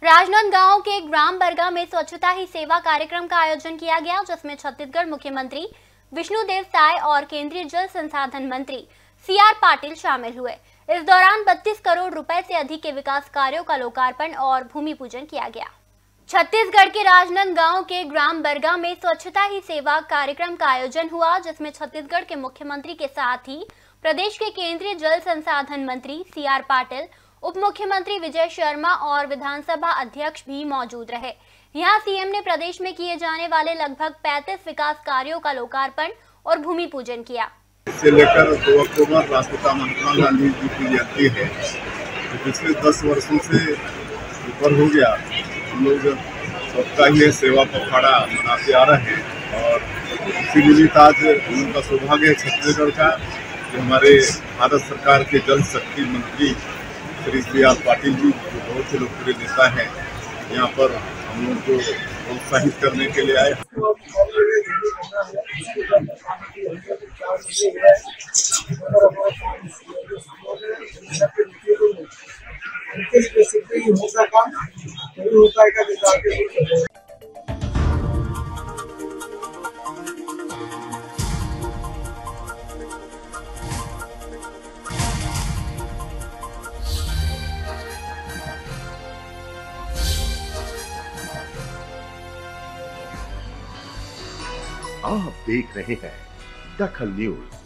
राजनांदगांव के ग्राम बरगा में स्वच्छता ही सेवा कार्यक्रम का आयोजन किया गया, जिसमें छत्तीसगढ़ मुख्यमंत्री विष्णुदेव साय और केंद्रीय जल संसाधन मंत्री सीआर पाटिल शामिल हुए। इस दौरान 32 करोड़ रुपए से अधिक के विकास कार्यों का लोकार्पण और भूमि पूजन किया गया। छत्तीसगढ़ के राजनांदगांव के ग्राम बरगा में स्वच्छता ही सेवा कार्यक्रम का आयोजन हुआ, जिसमें छत्तीसगढ़ के मुख्यमंत्री के साथ ही प्रदेश के केंद्रीय जल संसाधन मंत्री सीआर पाटिल, उप मुख्यमंत्री विजय शर्मा और विधानसभा अध्यक्ष भी मौजूद रहे। यहां सीएम ने प्रदेश में किए जाने वाले लगभग 35 विकास कार्यों का लोकार्पण और भूमि पूजन किया। इससे लेकर 2 अक्टूबर राष्ट्रपिता महात्मा गांधी जी की जयंती है, तो पिछले 10 वर्षों से ऊपर हो गया हम लोग सबका ही सेवा पखवाड़ा मनाते आ रहे हैं। और इसी निमित्त आज उनका सौभाग्य है छत्तीसगढ़ का कि हमारे भारत सरकार के जल शक्ति मंत्री श्री सीआर पाटिल जी जो बहुत ही लोकप्रिय नेता हैं, यहाँ पर हम लोग को प्रोत्साहित करने के लिए आए। आप देख रहे हैं दखल न्यूज।